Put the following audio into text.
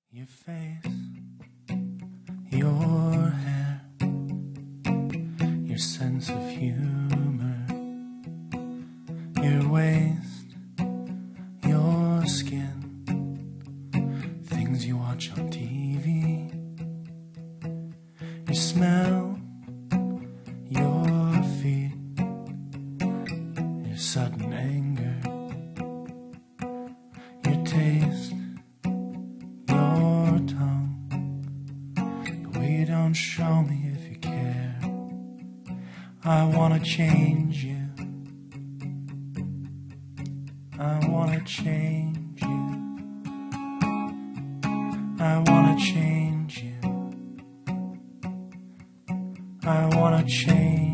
Your face, your hair, your sense of humor, your waist, your skin, things you watch on TV, your smell, your feet, your sudden anger, your taste, your tongue, the way you don't show me if you care. I wanna change you, I wanna change you, I wanna change you, I wanna change